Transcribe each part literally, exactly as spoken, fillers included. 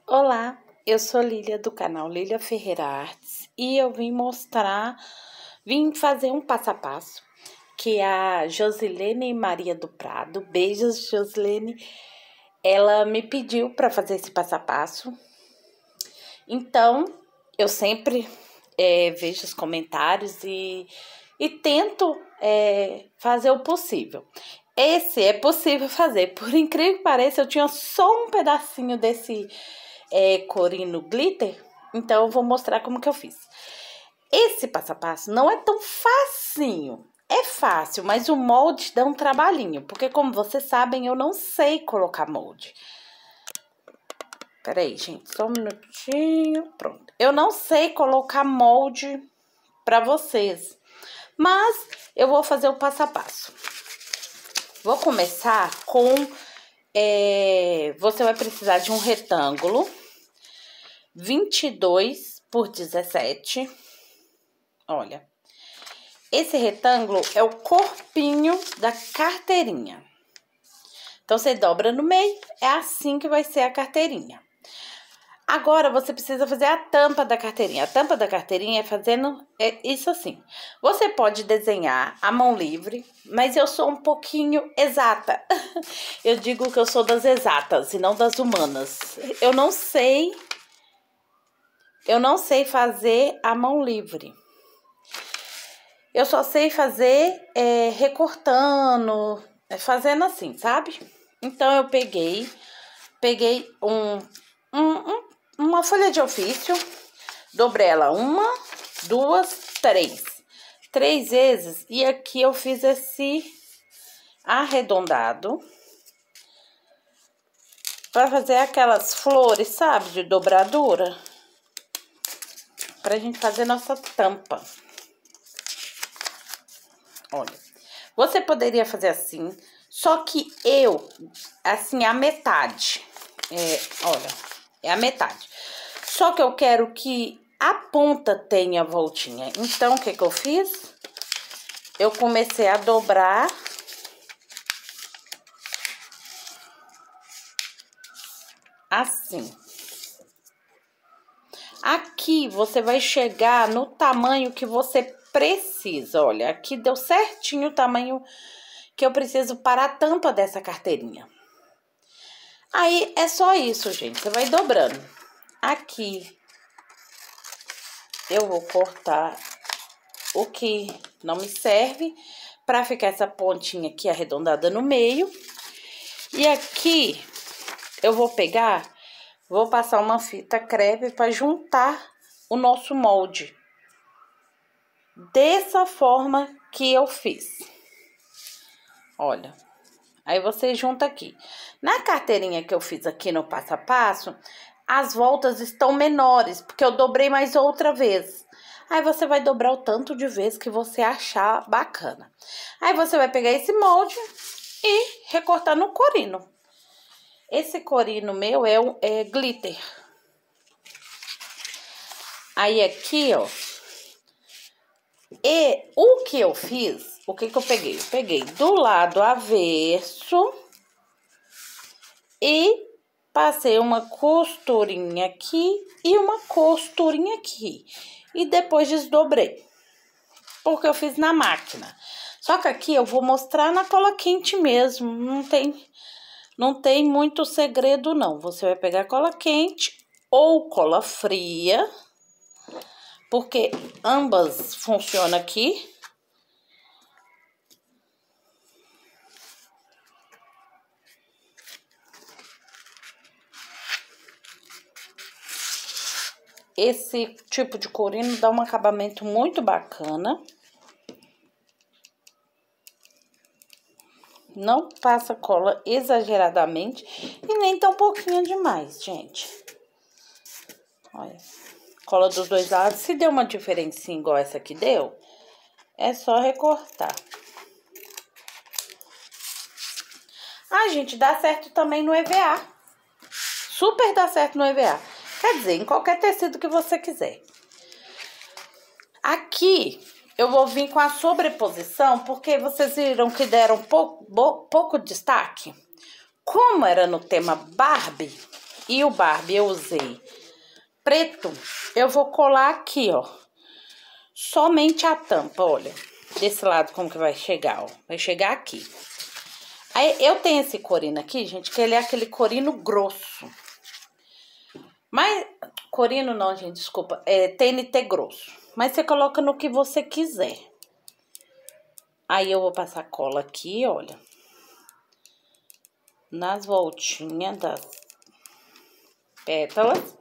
Olá, eu sou Lília do canal Lília Ferreira Artes e eu vim mostrar, vim fazer um passo a passo que a Josilene Maria do Prado, beijos Josilene, ela me pediu para fazer esse passo a passo. Então, eu sempre é, vejo os comentários e, e tento é, fazer o possível. Esse é possível fazer, por incrível que pareça, eu tinha só um pedacinho desse é, corino glitter, então eu vou mostrar como que eu fiz. Esse passo a passo não é tão facinho, é fácil, mas o molde dá um trabalhinho, porque como vocês sabem, eu não sei colocar molde. Peraí, gente, só um minutinho, pronto. Eu não sei colocar molde pra vocês, mas eu vou fazer o passo a passo. Vou começar com, é, você vai precisar de um retângulo, vinte e dois por dezessete, olha. Esse retângulo é o corpinho da carteirinha. Então, você dobra no meio, é assim que vai ser a carteirinha. Agora, você precisa fazer a tampa da carteirinha. A tampa da carteirinha é fazendo é isso assim. Você pode desenhar à mão livre, mas eu sou um pouquinho exata. Eu digo que eu sou das exatas e não das humanas. Eu não sei, eu não sei fazer à mão livre. Eu só sei fazer é, recortando, fazendo assim, sabe? Então, eu peguei, peguei um... um, um uma folha de ofício, dobrei ela uma, duas, três. Três vezes, e aqui eu fiz esse arredondado. Pra fazer aquelas flores, sabe, de dobradura. Pra gente fazer nossa tampa. Olha, você poderia fazer assim, só que eu, assim, a metade. É, olha... É a metade. Só que eu quero que a ponta tenha voltinha. Então, o que que eu fiz? Eu comecei a dobrar. Assim. Aqui, você vai chegar no tamanho que você precisa. Olha, aqui deu certinho o tamanho que eu preciso para a tampa dessa carteirinha. Aí, é só isso, gente. Você vai dobrando. Aqui, eu vou cortar o que não me serve, pra ficar essa pontinha aqui arredondada no meio. E aqui, eu vou pegar, vou passar uma fita crepe pra juntar o nosso molde. Dessa forma que eu fiz. Olha. Aí, você junta aqui. Na carteirinha que eu fiz aqui no passo a passo, as voltas estão menores, porque eu dobrei mais outra vez. Aí, você vai dobrar o tanto de vezes que você achar bacana. Aí, você vai pegar esse molde e recortar no corino. Esse corino meu é, um, é glitter. Aí, aqui, ó. E o que eu fiz... O que que eu peguei? Eu peguei do lado avesso e passei uma costurinha aqui e uma costurinha aqui. E depois desdobrei, porque eu fiz na máquina. Só que aqui eu vou mostrar na cola quente mesmo, não tem, não tem muito segredo não. Você vai pegar cola quente ou cola fria, porque ambas funcionam aqui. Esse tipo de corino dá um acabamento muito bacana. Não passa cola exageradamente e nem tão pouquinho demais, gente. Olha, cola dos dois lados. Se deu uma diferencinha igual essa aqui deu, é só recortar. Ah, gente, dá certo também no E V A. Super dá certo no E V A. Quer dizer, em qualquer tecido que você quiser. Aqui, eu vou vir com a sobreposição, porque vocês viram que deram pouco, pouco destaque. Como era no tema Barbie, e o Barbie eu usei preto, eu vou colar aqui, ó. Somente a tampa, olha. Desse lado como que vai chegar, ó. Vai chegar aqui. Aí, eu tenho esse corino aqui, gente, que ele é aquele corino grosso. Mas, corino não, gente, desculpa. É T N T grosso. Mas você coloca no que você quiser. Aí, eu vou passar cola aqui, olha. Nas voltinhas das pétalas.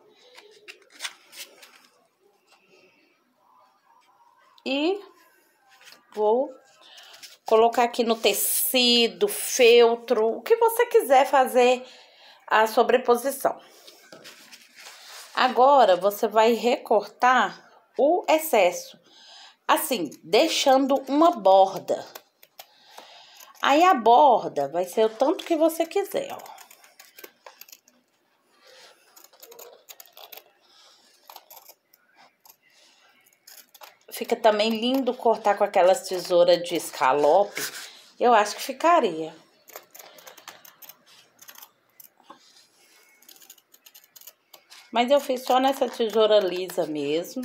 E vou colocar aqui no tecido, feltro, o que você quiser fazer a sobreposição. Agora, você vai recortar o excesso, assim, deixando uma borda. Aí, a borda vai ser o tanto que você quiser, ó. Fica também lindo cortar com aquelas tesouras de escalope. Eu acho que ficaria. Mas eu fiz só nessa tesoura lisa mesmo.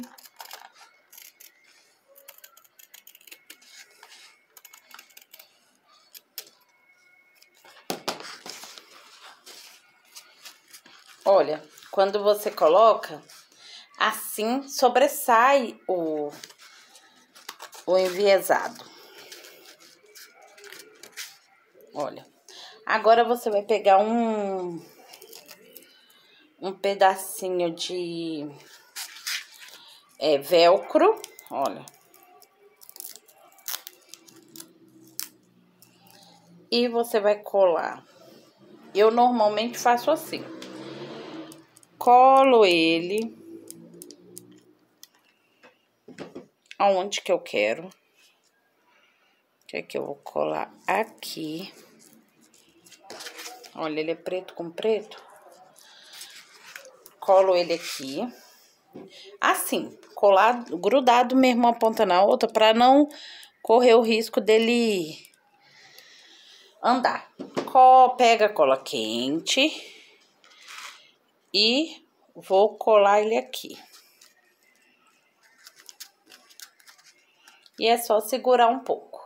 Olha, quando você coloca, assim sobressai o... o enviesado. Olha. Agora, você vai pegar um... um pedacinho de... É, velcro. Olha. E você vai colar. Eu normalmente faço assim. Colo ele... aonde que eu quero. Que é que eu vou colar aqui. Olha, ele é preto com preto. Colo ele aqui. Assim, colado, grudado mesmo uma ponta na outra, pra não correr o risco dele andar. Co, pega cola quente. E vou colar ele aqui. E é só segurar um pouco.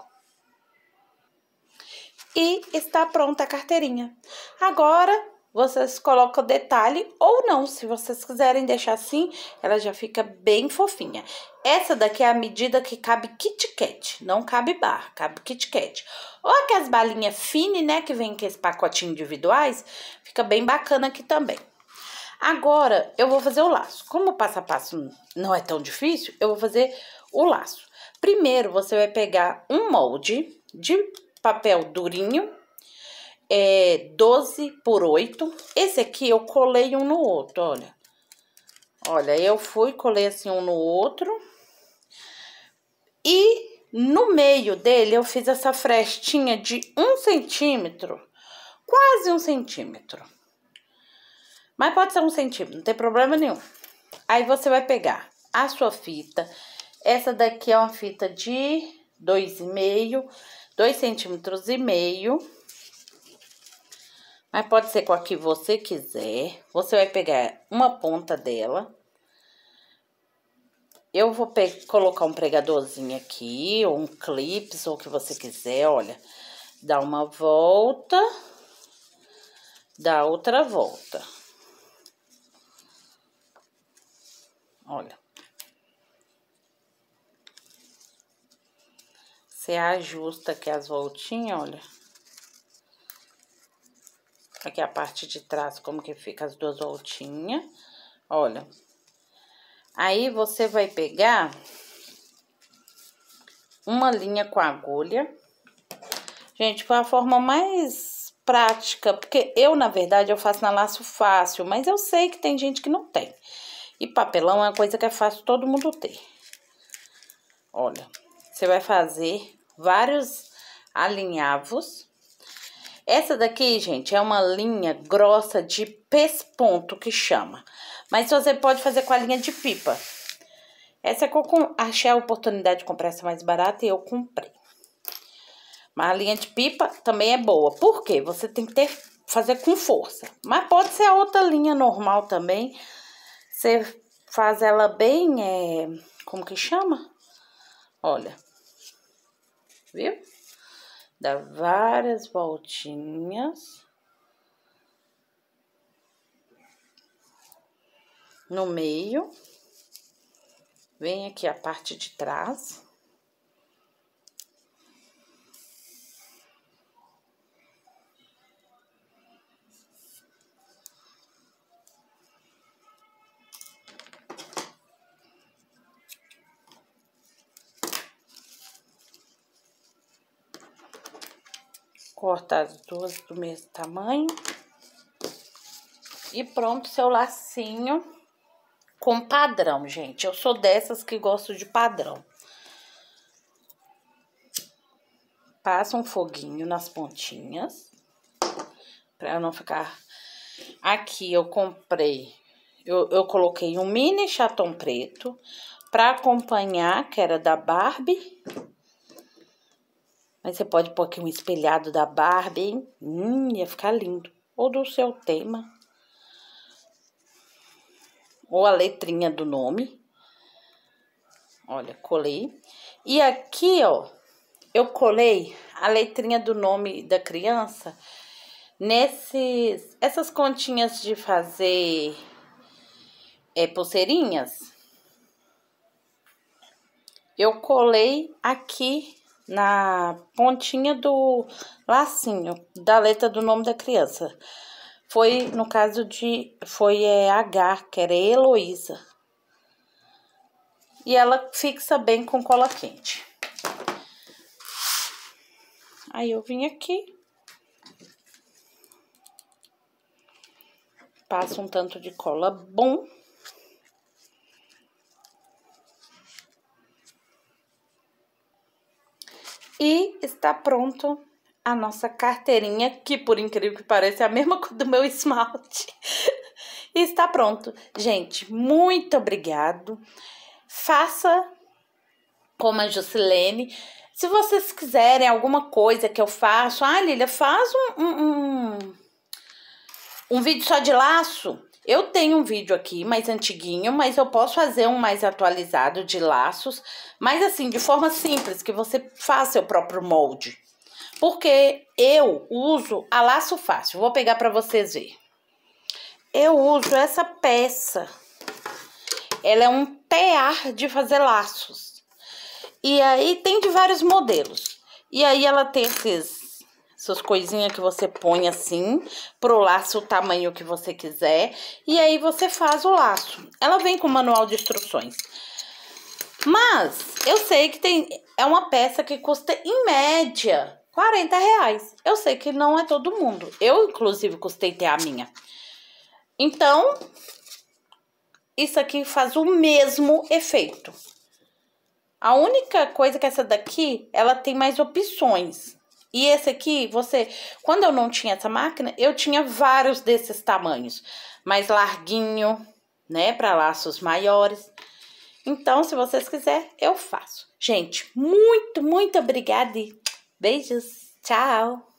E está pronta a carteirinha. Agora, vocês colocam o detalhe ou não. Se vocês quiserem deixar assim, ela já fica bem fofinha. Essa daqui é a medida que cabe Kit Kat. Não cabe barra, cabe Kit Kat. Ou aquelas balinhas fine, né, que vem com esse pacotinho individuais. Fica bem bacana aqui também. Agora, eu vou fazer o laço. Como o passo a passo não é tão difícil, eu vou fazer o laço. Primeiro, você vai pegar um molde de papel durinho, é, doze por oito. Esse aqui eu colei um no outro, olha. Olha, eu fui, colei assim um no outro. E no meio dele eu fiz essa frestinha de um centímetro, quase um centímetro. Mas pode ser um centímetro, não tem problema nenhum. Aí você vai pegar a sua fita. Essa daqui é uma fita de dois e meio, dois centímetros e meio. Mas pode ser com a que você quiser. Você vai pegar uma ponta dela. Eu vou colocar um pregadorzinho aqui, ou um clips, ou o que você quiser, olha. Dá uma volta, dá outra volta. Olha. Você ajusta aqui as voltinhas, olha. Aqui a parte de trás, como que fica as duas voltinhas. Olha. Aí, você vai pegar uma linha com agulha. Gente, foi a forma mais prática, porque eu, na verdade, eu faço na laço fácil, mas eu sei que tem gente que não tem. E papelão é uma coisa que é fácil todo mundo ter. Olha, você vai fazer vários alinhavos. Essa daqui, gente, é uma linha grossa de pesponto que chama. Mas você pode fazer com a linha de pipa. Essa é que eu achei a oportunidade de comprar essa mais barata e eu comprei. Mas a linha de pipa também é boa. Por quê? Você tem que ter fazer com força. Mas pode ser a outra linha normal também. Você faz ela bem, é, como que chama? Olha, viu? Dá várias voltinhas no meio. Vem aqui a parte de trás. Corta as duas do mesmo tamanho. E pronto, seu lacinho com padrão, gente. Eu sou dessas que gosto de padrão. Passa um foguinho nas pontinhas, pra não ficar... Aqui eu comprei, eu, eu coloquei um mini chaton preto pra acompanhar, que era da Barbie. Mas você pode pôr aqui um espelhado da Barbie, hein? Hum, ia ficar lindo. Ou do seu tema. Ou a letrinha do nome. Olha, colei. E aqui, ó, eu colei a letrinha do nome da criança nesses... Essas continhas de fazer é, pulseirinhas. Eu colei aqui na pontinha do lacinho, da letra do nome da criança. Foi, no caso de, foi é, H, que era Heloísa. E ela fixa bem com cola quente. Aí eu vim aqui. Passo um tanto de cola bom. E está pronto a nossa carteirinha, que por incrível que pareça é a mesma cor do meu esmalte. E está pronto. Gente, muito obrigado. Faça como a Jusilene. Se vocês quiserem alguma coisa que eu faço... Ah, Lília, faz um, um, um, um vídeo só de laço. Eu tenho um vídeo aqui mais antiguinho, mas eu posso fazer um mais atualizado de laços. Mas assim, de forma simples, que você faça seu próprio molde. Porque eu uso a laço fácil. Vou pegar para vocês verem. Eu uso essa peça. Ela é um tear de fazer laços. E aí tem de vários modelos. E aí ela tem esses... Essas coisinhas que você põe assim, pro laço o tamanho que você quiser. E aí você faz o laço. Ela vem com manual de instruções. Mas eu sei que tem, é uma peça que custa em média quarenta reais. Eu sei que não é todo mundo. Eu, inclusive, custei ter a minha. Então, isso aqui faz o mesmo efeito. A única coisa que essa daqui, ela tem mais opções. E esse aqui, você... Quando eu não tinha essa máquina, eu tinha vários desses tamanhos. Mais larguinho, né? Para laços maiores. Então, se vocês quiserem, eu faço. Gente, muito, muito obrigada e beijos. Tchau!